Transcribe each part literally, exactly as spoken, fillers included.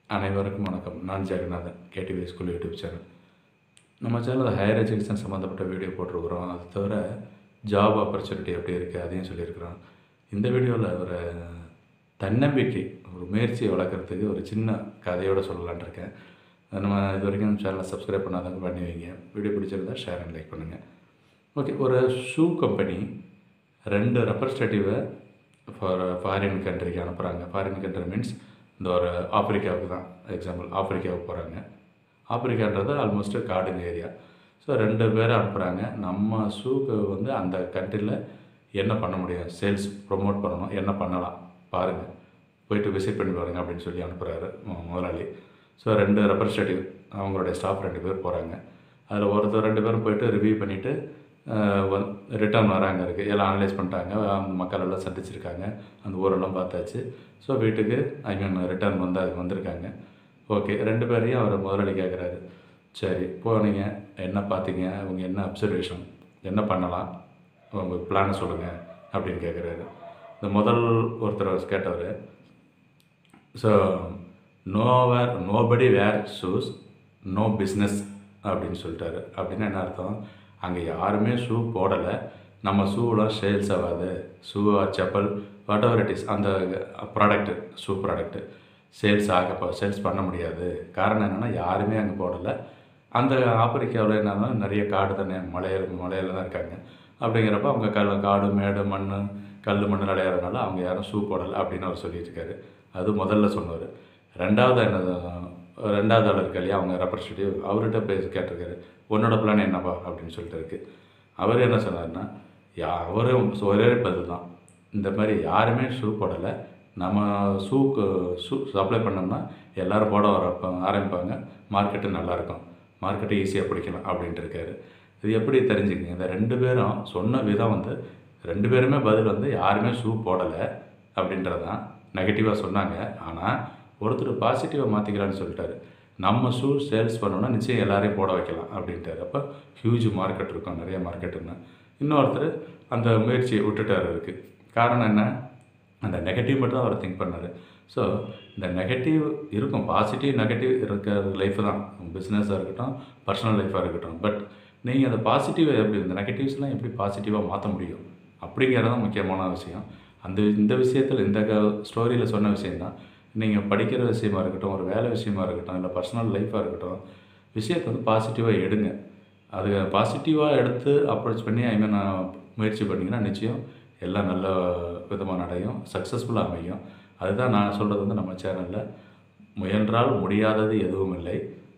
அனைவருக்கும் வணக்கம். நான் Jeganathan, KTV school YouTube channel. நம்ம சேனலில் ஹையர் எஜுகேஷன் சம்மந்தப்பட்ட வீடியோ போட்டிருக்கிறோம். அது தவிர ஜாப் ஆப்பர்ச்சுனிட்டி எப்படி இருக்குது அதையும் சொல்லியிருக்கிறோம். இந்த வீடியோவில் ஒரு தன்னம்பிக்கை, ஒரு முயற்சியை வளர்க்குறதுக்கு ஒரு சின்ன கதையோடு சொல்லலான் இருக்கேன். நம்ம இது வரைக்கும் சேனலை சப்ஸ்கிரைப் பண்ணாதவங்க பண்ணி வைங்க. வீடியோ பிடிச்சிருந்தா ஷேர் அண்ட் லைக் பண்ணுங்கள். ஓகே, ஒரு ஷூ கம்பெனி ரெண்டு ரெப்ரஸன்டேட்டிவை ஃபார் ஃபாரின் கண்ட்ரிக்கு அனுப்புகிறாங்க. ஃபாரின் கண்ட்ரி மீன்ஸ் இந்த ஒரு ஆப்பிரிக்காவுக்கு தான் எக்ஸாம்பிள். ஆப்பிரிக்காவுக்கு போகிறாங்க. ஆப்பிரிக்கான்றது ஆல்மோஸ்ட் கார்டன் ஏரியா. ஸோ ரெண்டு பேரை அனுப்புகிறாங்க. நம்ம ஷூக்கு வந்து அந்த கண்ட்ரியில் என்ன பண்ண முடியும், சேல்ஸ் ப்ரொமோட் பண்ணணும், என்ன பண்ணலாம் பாருங்கள், போய்ட்டு விசிட் பண்ணி பாருங்கள் அப்படின்னு சொல்லி அனுப்புகிறாரு முதலாளி. ஸோ ரெண்டு ரெப்ரஸன்டேட்டிவ் அவங்களுடைய ஸ்டாஃப் ரெண்டு பேர் போகிறாங்க. அதில் ஒருத்தர் ரெண்டு பேரும் போய்ட்டு ரிவ்யூ பண்ணிவிட்டு வந் ரிட்டர்ன் வராங்க. இருக்குது எல்லாம் அனலைஸ் பண்ணிட்டாங்க. அந்த மக்கள் எல்லாம் சந்திச்சிருக்காங்க, அந்த ஊரெல்லாம் பார்த்தாச்சு. ஸோ வீட்டுக்கு ஐ மீன் ரிட்டர்ன் வந்து அது வந்திருக்காங்க. ஓகே, ரெண்டு பேரையும் அவர் முதலாளி கேட்குறாரு, சரி போனீங்க, என்ன பார்த்தீங்க, அவங்க என்ன அப்சர்வேஷன், என்ன பண்ணலாம், உங்கள் பிளானை சொல்லுங்கள் அப்படின்னு கேட்குறாரு. இந்த முதல் ஒருத்தர் கேட்டவர், so no where nobody wear shoes no business அப்படின்னு சொல்லிட்டாரு. அப்படின்னா என்ன அர்த்தம், அங்கே யாருமே ஷூ போடலை, நம்ம ஷூலாம் சேல்ஸ் ஆகாது, shoe or chappal whatever it is, அந்த ப்ராடக்ட்டு ஷூ ப்ராடக்ட்டு சேல்ஸ் ஆக சேல்ஸ் பண்ண முடியாது. காரணம் என்னென்னா யாருமே அங்கே போடலை. அந்த ஆப்பிரிக்காவில் என்னன்னா நிறைய காடு தானே, மலையில் மலையில் தான் இருக்காங்க. அப்படிங்கிறப்ப அவங்க கல் காடு மேடு மண் கல் மண் விளையாடுறதுனால அவங்க யாரும் ஷூ போடலை அப்படின்னு அவர் சொல்லியிருக்காரு. அது முதல்ல சொன்னார். ரெண்டாவது என்ன, ரெண்டாவது ஆள் இருக்கா இல்லையா, அவங்க ரெப்ரஸன்டேட்டிவ், அவர்கிட்ட பேச கேட்டிருக்காரு, உன்னோட பிளான் என்னப்பா அப்படின்னு சொல்லிட்டு இருக்கு. அவர் என்ன சொன்னார்னா, யா அவரும் ஒரே பதில் தான், இந்த மாதிரி யாருமே ஷூ போடலை, நம்ம ஷூக்கு ஷூ சப்ளை பண்ணோம்னா எல்லோரும் போட வர ஆரம்பிப்பாங்க, மார்க்கெட்டு நல்லாயிருக்கும், மார்க்கெட்டை ஈஸியாக பிடிக்கலாம் அப்படின்ட்டு இருக்காரு. இது எப்படி தெரிஞ்சுக்கங்க, இந்த ரெண்டு பேரும் சொன்ன விதம் வந்து ரெண்டு பேருமே பதில் வந்து யாருமே ஷூ போடலை அப்படின்றது தான் நெகட்டிவாக சொன்னாங்க. ஆனால் ஒருத்தர் பாசிட்டிவாக மாற்றிக்கலான்னு சொல்லிட்டாரு, நம்ம ஷூ சேல்ஸ் பண்ணோன்னா நிச்சயம் எல்லோரையும் போட வைக்கலாம் அப்படின்ட்டார். அப்போ ஹியூஜ் மார்க்கெட் இருக்கும், நிறைய மார்க்கெட்டுன்னு. இன்னொருத்தர் அந்த முயற்சியை விட்டுட்டார். இருக்குது காரணம் என்ன, அந்த நெகட்டிவ் மட்டும் தான் அவர் திங்க் பண்ணார். ஸோ இந்த நெகட்டிவ் இருக்கும், பாசிட்டிவ் நெகட்டிவ் இருக்கிற லைஃப் தான், பிஸ்னஸாக இருக்கட்டும் பர்சனல் லைஃபாக இருக்கட்டும். பட் நீங்கள் அந்த பாசிட்டிவை எப்படி, இந்த நெகட்டிவ்ஸ்லாம் எப்படி பாசிட்டிவாக மாற்ற முடியும் அப்படிங்கிறது தான் முக்கியமான விஷயம். அந்த இந்த விஷயத்தில் இந்த ஸ்டோரியில் சொன்ன விஷயந்தான். நீங்கள் படிக்கிற விஷயமா இருக்கட்டும், ஒரு வேலை விஷயமா இருக்கட்டும், இல்லை பர்சனல் லைஃபாக இருக்கட்டும், விஷயத்தை வந்து பாசிட்டிவாக எடுங்க. அது பாசிட்டிவாக எடுத்து அப்ரோச் பண்ணி ஐ மீன் முயற்சி பண்ணிங்கன்னா நிச்சயம் எல்லாம் நல்ல விதமாக நடையும், சக்ஸஸ்ஃபுல்லாக அமையும். அதுதான் நான் சொல்கிறது வந்து நம்ம சேனலில், முயன்றால் முடியாதது எதுவும் இல்லை,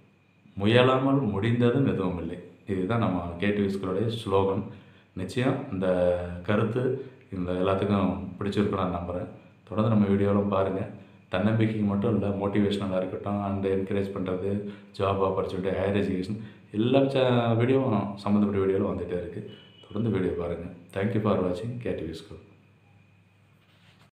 முயலாமல் முடிந்ததும் எதுவும் இல்லை. இதுதான் நம்ம கேடிவி ஸ்கூலுடைய ஸ்லோகன். நிச்சயம் இந்த கருத்து இந்த எல்லாத்துக்கும் பிடிச்சிருக்கும் நான் நம்புகிறேன். தொடர்ந்து நம்ம வீடியோலாம் பாருங்கள். தன்னம்பிக்கைக்கு மட்டும் இல்லை, மோட்டிவேஷனலாக இருக்கட்டும், அண்ட் என்கரேஜ் பண்ணுறது, ஜாப் ஆப்பர்ச்சுனிட்டி, ஹையர் எஜுகேஷன் எல்லா ச வீடியோவும் சம்மந்தப்பட்ட வீடியோவில் வந்துகிட்டே இருக்குது. தொடர்ந்து வீடியோ பாருங்கள். தேங்க்யூ ஃபார் வாட்சிங் கேடிவி ஸ்கூல்.